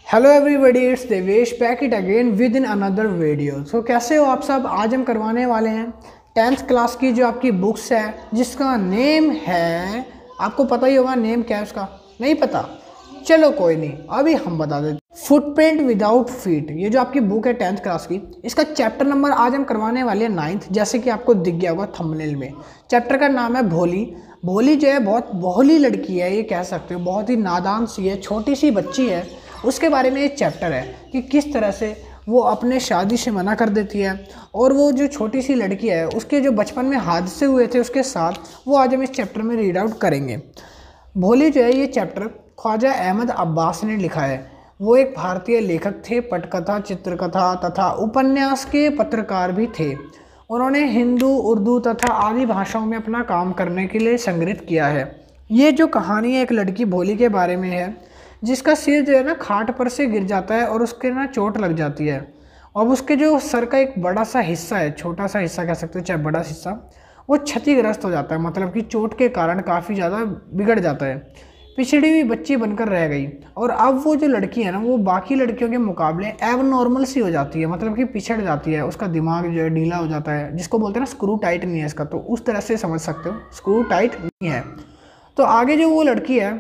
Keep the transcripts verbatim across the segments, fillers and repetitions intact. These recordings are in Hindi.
Hello everybody, it's Devesh back it again with in another video. So कैसे हो आप सब। आज हम करवाने वाले हैं टेंथ क्लास की जो आपकी बुक्स है जिसका नेम है, आपको पता ही होगा नेम क्या है उसका, नहीं पता? चलो कोई नहीं, अभी हम बता देते। फुटप्रिंट विदाउट फीट, ये जो आपकी बुक है टेंथ क्लास की, इसका चैप्टर नंबर आज हम करवाने वाले हैं नाइन्थ। जैसे कि आपको दिख गया होगा थंबनेल में, चैप्टर का नाम है भोली। भोली जो है बहुत भोली लड़की है, ये कह सकते हो, बहुत ही नादान सी है, छोटी सी बच्ची है। उसके बारे में ये चैप्टर है कि किस तरह से वो अपने शादी से मना कर देती है, और वो जो छोटी सी लड़की है उसके जो बचपन में हादसे हुए थे उसके साथ, वो आज हम इस चैप्टर में रीड आउट करेंगे। भोली जो है ये चैप्टर ख्वाजा अहमद अब्बास ने लिखा है। वो एक भारतीय लेखक थे, पटकथा, चित्रकथा तथा उपन्यास के पत्रकार भी थे। उन्होंने हिंदू, उर्दू तथा आदि भाषाओं में अपना काम करने के लिए संग्रहित किया है। ये जो कहानी है एक लड़की भोली के बारे में है, जिसका सिर जो है ना खाट पर से गिर जाता है और उसके ना चोट लग जाती है। अब उसके जो सर का एक बड़ा सा हिस्सा है, छोटा सा हिस्सा कह सकते हो चाहे बड़ा हिस्सा, वो क्षतिग्रस्त हो जाता है, मतलब कि चोट के कारण काफ़ी ज़्यादा बिगड़ जाता है। पिछड़ी हुई बच्ची बनकर रह गई, और अब वो जो लड़की है ना वो बाकी लड़कियों के मुकाबले एब नॉर्मल सी हो जाती है, मतलब कि पिछड़ जाती है। उसका दिमाग जो है ढीला हो जाता है, जिसको बोलते हैं ना स्क्रू टाइट नहीं है इसका, तो उस तरह से समझ सकते हो, स्क्रू टाइट नहीं है। तो आगे जो वो लड़की है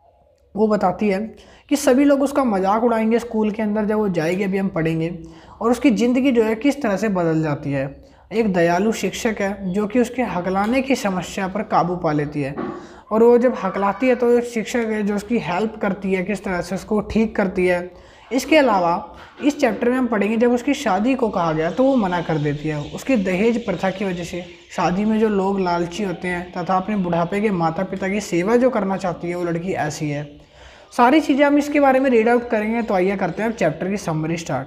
वो बताती है कि सभी लोग उसका मजाक उड़ाएंगे स्कूल के अंदर जब वो जाएगी, अभी हम पढ़ेंगे, और उसकी ज़िंदगी जो है किस तरह से बदल जाती है। एक दयालु शिक्षक है जो कि उसके हकलाने की समस्या पर काबू पा लेती है, और वो जब हकलाती है तो एक शिक्षक है जो उसकी हेल्प करती है, किस तरह से उसको ठीक करती है। इसके अलावा इस चैप्टर में हम पढ़ेंगे जब उसकी शादी को कहा गया तो वो मना कर देती है। उसकी दहेज प्रथा की वजह से शादी में जो लोग लालची होते हैं तथा अपने बुढ़ापे के माता पिता की सेवा जो करना चाहती है वो लड़की ऐसी है। सारी चीज़ें हम इसके बारे में रीड आउट करेंगे। तो आइए करते हैं अब चैप्टर की समरी स्टार्ट।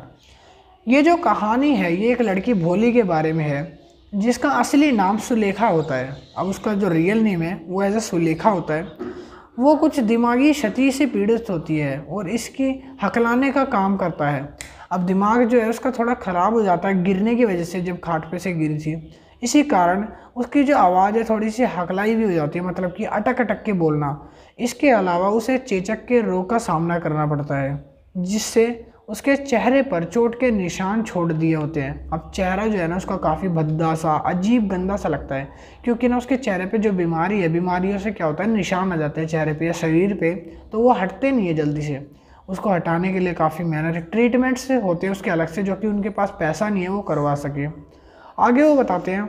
ये जो कहानी है ये एक लड़की भोली के बारे में है, जिसका असली नाम सुलेखा होता है। अब उसका जो रियल नेम है वो एज ए सुलेखा होता है। वो कुछ दिमागी क्षति से पीड़ित होती है और इसकी हकलाने का काम करता है। अब दिमाग जो है उसका थोड़ा ख़राब हो जाता है गिरने की वजह से, जब खाट पे से गिरी थी। इसी कारण उसकी जो आवाज़ है थोड़ी सी हकलाई भी हो जाती है, मतलब कि अटक अटक के बोलना। इसके अलावा उसे चेचक के रोग का सामना करना पड़ता है, जिससे उसके चेहरे पर चोट के निशान छोड़ दिए होते हैं। अब चेहरा जो है ना उसका काफ़ी भद्दा सा, अजीब गंदा सा लगता है, क्योंकि ना उसके चेहरे पे जो बीमारी है, बीमारियों से क्या होता है निशान आ जाते हैं चेहरे पे या शरीर पे, तो वो हटते नहीं है जल्दी से। उसको हटाने के लिए काफ़ी मेहनत, ट्रीटमेंट्स होते हैं उसके अलग से, जो कि उनके पास पैसा नहीं है वो करवा सके। आगे वो बताते हैं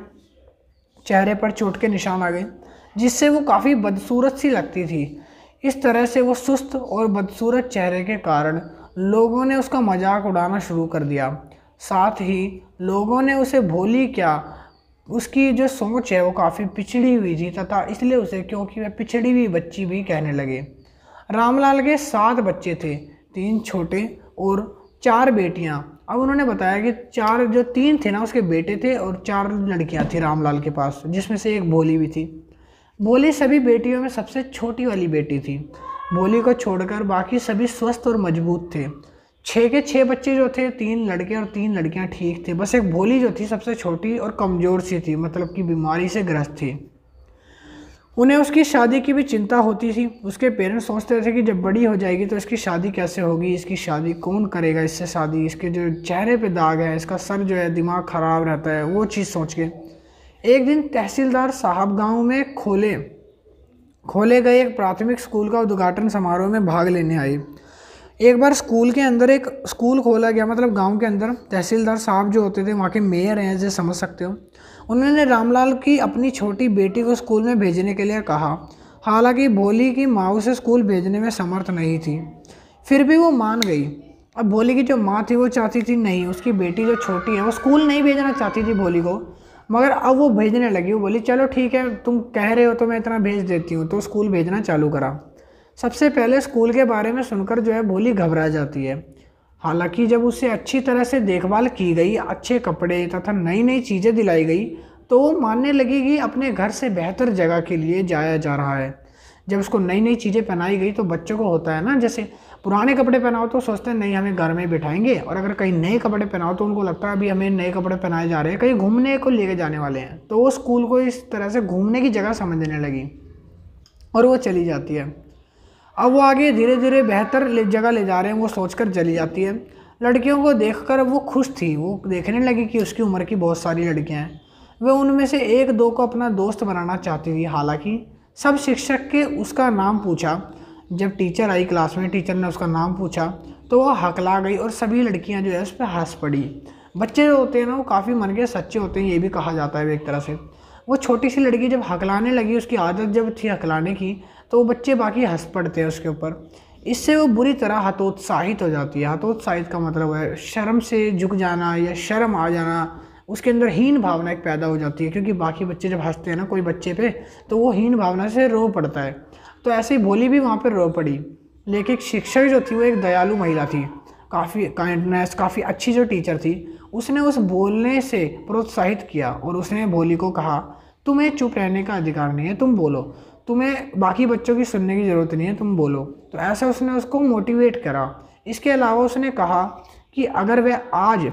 चेहरे पर चोट के निशान आ गए, जिससे वो काफ़ी बदसूरत सी लगती थी। इस तरह से वो सुस्त और बदसूरत चेहरे के कारण लोगों ने उसका मजाक उड़ाना शुरू कर दिया। साथ ही लोगों ने उसे भोली क्या, उसकी जो सोच है वो काफ़ी पिछड़ी हुई थी तथा इसलिए उसे क्योंकि वह पिछड़ी हुई बच्ची भी कहने लगे। रामलाल के सात बच्चे थे, तीन छोटे और चार बेटियां। अब उन्होंने बताया कि चार जो तीन थे ना उसके बेटे थे और चार लड़कियां थी रामलाल के पास, जिसमें से एक भोली भी थी। भोली सभी बेटियों में सबसे छोटी वाली बेटी थी। भोली को छोड़कर बाकी सभी स्वस्थ और मजबूत थे। छः के छः बच्चे जो थे, तीन लड़के और तीन लड़कियां ठीक थे। बस एक भोली जो थी सबसे छोटी और कमज़ोर सी थी, मतलब कि बीमारी से ग्रस्त थी। उन्हें उसकी शादी की भी चिंता होती थी। उसके पेरेंट्स सोचते थे कि जब बड़ी हो जाएगी तो इसकी शादी कैसे होगी, इसकी शादी कौन करेगा इससे शादी, इसके जो चेहरे पे दाग है, इसका सर जो है, दिमाग ख़राब रहता है, वो चीज़ सोच के एक दिन तहसीलदार साहब गांव में खोले खोले गए एक प्राथमिक स्कूल का उद्घाटन समारोह में भाग लेने आए। एक बार स्कूल के अंदर एक स्कूल खोला गया, मतलब गांव के अंदर तहसीलदार साहब जो होते थे वहाँ के मेयर हैं, जैसे समझ सकते हो। उन्होंने रामलाल की अपनी छोटी बेटी को स्कूल में भेजने के लिए कहा। हालांकि भोली की माँ उसे स्कूल भेजने में समर्थ नहीं थी, फिर भी वो मान गई। अब भोली की जो माँ थी वो चाहती थी नहीं, उसकी बेटी जो छोटी है वो स्कूल नहीं भेजना चाहती थी भोली को, मगर अब वो भेजने लगी। वो बोली चलो ठीक है, तुम कह रहे हो तो मैं इतना भेज देती हूँ, तो स्कूल भेजना चालू करा। सबसे पहले स्कूल के बारे में सुनकर जो है भोली घबरा जाती है। हालांकि जब उसे अच्छी तरह से देखभाल की गई, अच्छे कपड़े तथा नई नई चीज़ें दिलाई गई, तो वो मानने लगी कि अपने घर से बेहतर जगह के लिए जाया जा रहा है। जब उसको नई नई चीज़ें पहनाई गई तो बच्चों को होता है ना, जैसे पुराने कपड़े पहनाओ तो सोचते हैं नहीं हमें घर में बिठाएंगे, और अगर कहीं नए कपड़े पहनाओ तो उनको लगता है अभी हमें नए कपड़े पहनाए जा रहे हैं, कहीं घूमने को लेके जाने वाले हैं, तो वो स्कूल को इस तरह से घूमने की जगह समझने लगी और वो चली जाती है। अब वो आगे धीरे धीरे बेहतर जगह ले जा रहे हैं वो सोचकर चली जाती है। लड़कियों को देखकर वो खुश थी, वो देखने लगी कि उसकी उम्र की बहुत सारी लड़कियां हैं। वह उनमें से एक दो को अपना दोस्त बनाना चाहती थी। हालांकि सब शिक्षक के उसका नाम पूछा। जब टीचर आई क्लास में, टीचर ने उसका नाम पूछा तो वह हकला गई और सभी लड़कियां जो है उस पर हंस पड़ी। बच्चे जो होते हैं ना वो काफ़ी मन के सच्चे होते हैं, ये भी कहा जाता है एक तरह से। वो छोटी सी लड़की जब हकलाने लगी, उसकी आदत जब थी हकलाने की, तो वो बच्चे बाकी हंस पड़ते हैं उसके ऊपर। इससे वो बुरी तरह हतोत्साहित हो जाती है। हतोत्साहित का मतलब है शर्म से झुक जाना या शर्म आ जाना, उसके अंदर हीन भावना एक पैदा हो जाती है। क्योंकि बाकी बच्चे जब हंसते हैं ना कोई बच्चे पे, तो वो हीन भावना से रो पड़ता है। तो ऐसे ही भोली भी वहाँ पर रो पड़ी। लेकिन शिक्षक जो थी वो एक दयालु महिला थी, काफ़ी काइंडनेस, काफ़ी अच्छी जो टीचर थी। उसने उस बोलने से प्रोत्साहित किया और उसने भोली को कहा, तुम्हें चुप रहने का अधिकार नहीं है, तुम बोलो, तुम्हें बाकी बच्चों की सुनने की ज़रूरत नहीं है, तुम बोलो। तो ऐसा उसने उसको मोटिवेट करा। इसके अलावा उसने कहा कि अगर वह आज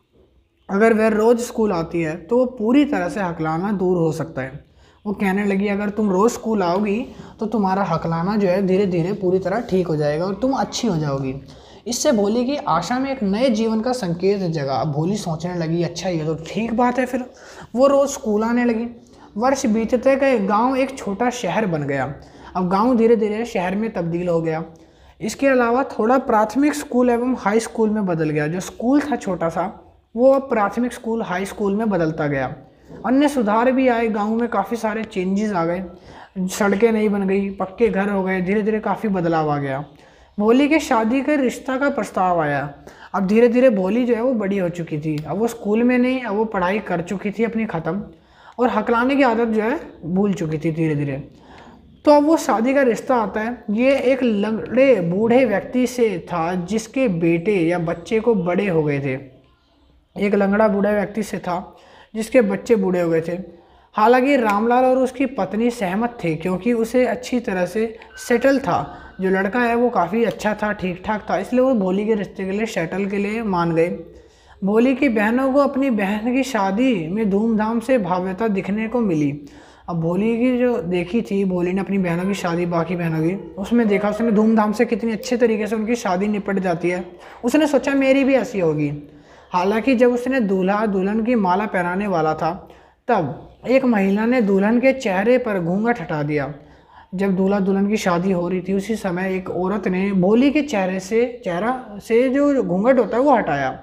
अगर वह रोज़ स्कूल आती है तो वो पूरी तरह से हकलाना दूर हो सकता है। वो कहने लगी अगर तुम रोज़ स्कूल आओगी तो तुम्हारा हकलाना जो है धीरे धीरे पूरी तरह ठीक हो जाएगा और तुम अच्छी हो जाओगी। इससे भोली की आशा में एक नए जीवन का संकेत जगा। अब भोली सोचने लगी अच्छा ये तो ठीक बात है। फिर वो रोज़ स्कूल आने लगी। वर्ष बीतते गए, गांव एक छोटा शहर बन गया। अब गांव धीरे धीरे शहर में तब्दील हो गया। इसके अलावा थोड़ा प्राथमिक स्कूल एवं हाई स्कूल में बदल गया। जो स्कूल था छोटा सा, वो अब प्राथमिक स्कूल हाई स्कूल में बदलता गया। अन्य सुधार भी आए, गांव में काफ़ी सारे चेंजेस आ गए। सड़कें नई बन गई, पक्के घर हो गए, धीरे धीरे काफ़ी बदलाव आ गया। भोली के शादी के रिश्ता का प्रस्ताव आया। अब धीरे धीरे भोली जो है वो बड़ी हो चुकी थी। अब वो स्कूल में नहीं, अब वो पढ़ाई कर चुकी थी अपनी ख़त्म, और हकलाने की आदत जो है भूल चुकी थी धीरे धीरे। तो अब वो शादी का रिश्ता आता है। ये एक लंगड़े बूढ़े व्यक्ति से था जिसके बेटे या बच्चे को बड़े हो गए थे। एक लंगड़ा बूढ़ा व्यक्ति से था जिसके बच्चे बूढ़े हो गए थे। हालांकि रामलाल और उसकी पत्नी सहमत थे क्योंकि उसे अच्छी तरह से सेटल था। जो लड़का है वो काफ़ी अच्छा था, ठीक ठाक था, इसलिए वो भोली के रिश्ते के लिए सेटल के लिए मान गए। भोली की बहनों को अपनी बहन की शादी में धूमधाम से भव्यता दिखने को मिली। अब भोली की जो देखी थी, भोली ने अपनी बहनों की शादी, बाकी बहनों की, उसमें देखा उसने धूमधाम से कितनी अच्छे तरीके से उनकी शादी निपट जाती है। उसने सोचा मेरी भी ऐसी होगी। हालांकि जब उसने दूल्हा दुल्हन की माला पहनाने वाला था तब एक महिला ने दुल्हन के चेहरे पर घूंघट हटा दिया। जब दूल्हा दुल्हन की शादी हो रही थी उसी समय एक औरत ने भोली के चेहरे से चेहरा से जो घूंघट होता है वो हटाया।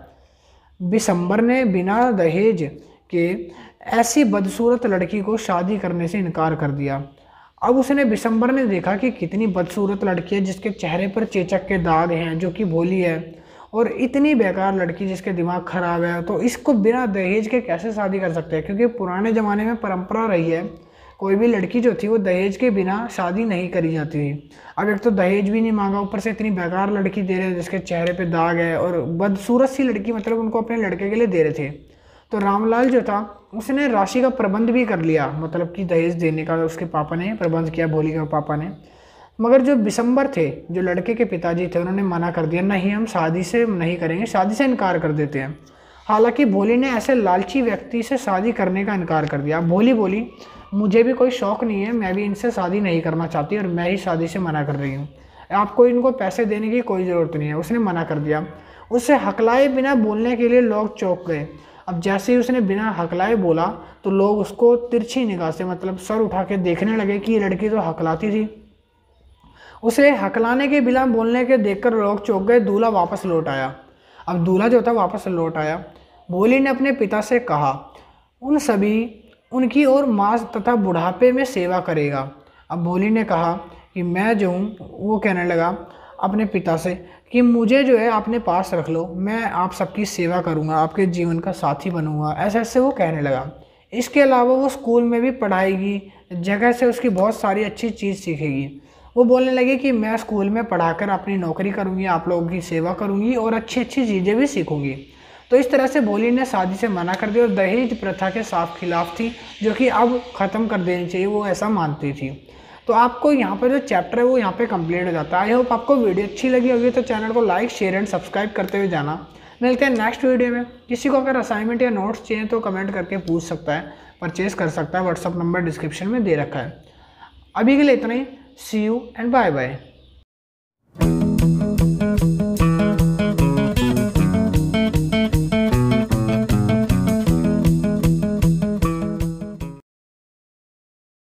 बिशंबर ने बिना दहेज के ऐसी बदसूरत लड़की को शादी करने से इनकार कर दिया। अब उसने बिशंबर ने देखा कि कितनी बदसूरत लड़की है जिसके चेहरे पर चेचक के दाग हैं, जो कि भोली है, और इतनी बेकार लड़की जिसके दिमाग खराब है, तो इसको बिना दहेज के कैसे शादी कर सकते हैं। क्योंकि पुराने ज़माने में परंपरा रही है कोई भी लड़की जो थी वो दहेज के बिना शादी नहीं करी जाती थी। अब एक तो दहेज भी नहीं मांगा, ऊपर से इतनी बेकार लड़की दे रहे हैं जिसके चेहरे पे दाग है, और बदसूरत सी लड़की, मतलब उनको अपने लड़के के लिए दे रहे थे। तो रामलाल जो था उसने राशि का प्रबंध भी कर लिया, मतलब कि दहेज देने का उसके पापा ने प्रबंध किया, भोली के पापा ने। मगर जो बिशंबर थे, जो लड़के के पिताजी थे, उन्होंने मना कर दिया, नहीं हम शादी से नहीं करेंगे, शादी से इनकार कर देते हैं। हालांकि भोली ने ऐसे लालची व्यक्ति से शादी करने का इनकार कर दिया। भोली बोली मुझे भी कोई शौक़ नहीं है, मैं भी इनसे शादी नहीं करना चाहती और मैं ही शादी से मना कर रही हूँ, आपको इनको पैसे देने की कोई ज़रूरत नहीं है। उसने मना कर दिया। उससे हकलाए बिना बोलने के लिए लोग चौंक गए। अब जैसे ही उसने बिना हकलाए बोला तो लोग उसको तिरछी निगाह से, मतलब सर उठा के देखने लगे कि ये लड़की तो हकलाती थी। उसे हकलाने के बिना बोलने के देखकर लोग चौंक गए। दूल्हा वापस लौट आया। अब दूल्हा जो था वापस लौट आया। भोली ने अपने पिता से कहा उन सभी उनकी और माँ तथा बुढ़ापे में सेवा करेगा। अब भोली ने कहा कि मैं जो हूँ, वो कहने लगा अपने पिता से कि मुझे जो है अपने पास रख लो, मैं आप सबकी सेवा करूँगा, आपके जीवन का साथी बनूँगा, ऐसे ऐसे वो कहने लगा। इसके अलावा वो स्कूल में भी पढ़ाएगी, जगह से उसकी बहुत सारी अच्छी चीज़ सीखेगी। वो बोलने लगी कि मैं स्कूल में पढ़ाकर अपनी नौकरी करूँगी, आप लोगों की सेवा करूँगी और अच्छी अच्छी चीज़ें भी सीखूँगी। तो इस तरह से भोली ने शादी से मना कर दिया और दहेज प्रथा के साफ खिलाफ थी, जो कि अब ख़त्म कर देनी चाहिए, वो ऐसा मानती थी। तो आपको यहाँ पर जो चैप्टर है वो यहाँ पे कंप्लीट हो जाता है। आई होप आपको वीडियो अच्छी लगी होगी, तो चैनल को लाइक शेयर एंड सब्सक्राइब करते हुए जाना। मिलते हैं नेक्स्ट वीडियो में। किसी को अगर असाइनमेंट या नोट्स चाहिए तो कमेंट करके पूछ सकता है, परचेज़ कर सकता है, व्हाट्सअप नंबर डिस्क्रिप्शन में दे रखा है। अभी के लिए इतना ही। See you and bye bye.